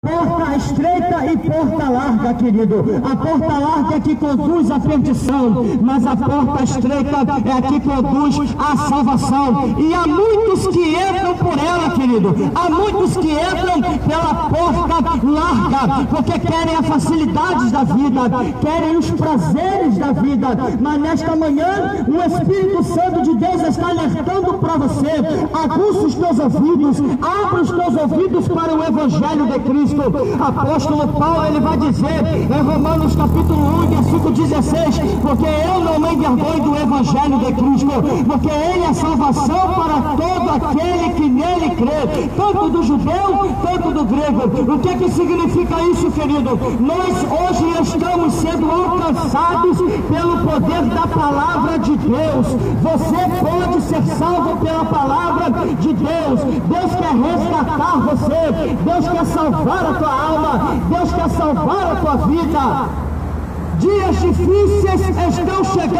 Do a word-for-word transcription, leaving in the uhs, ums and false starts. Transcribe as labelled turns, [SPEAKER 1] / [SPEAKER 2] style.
[SPEAKER 1] Porta estreita e porta larga, querido. A porta larga é que conduz à perdição, mas a porta estreita é a que conduz à salvação. E há muitos que entram por ela, querido. Há muitos que entram pela porta larga, porque querem as facilidades da vida, querem os prazeres da vida. Mas nesta manhã, o Espírito Santo de Deus está alertando para você. Aguça os teus ouvidos, abra os teus ouvidos para o Evangelho de Cristo. Apóstolo Paulo, ele vai dizer em Romanos capítulo um, versículo dezesseis, porque eu não me envergonho do Evangelho de Cristo, porque ele é salvação para todo aquele que nele crê, tanto do judeu, tanto do grego. O que que significa isso, querido? Nós hoje estamos sendo alcançados pelo poder da palavra de Deus. Você pode ser salvo pela palavra de Deus. Deus quer resgatar você, Deus quer salvar a tua alma, Deus quer salvar a tua vida. Dias difíceis estão chegando.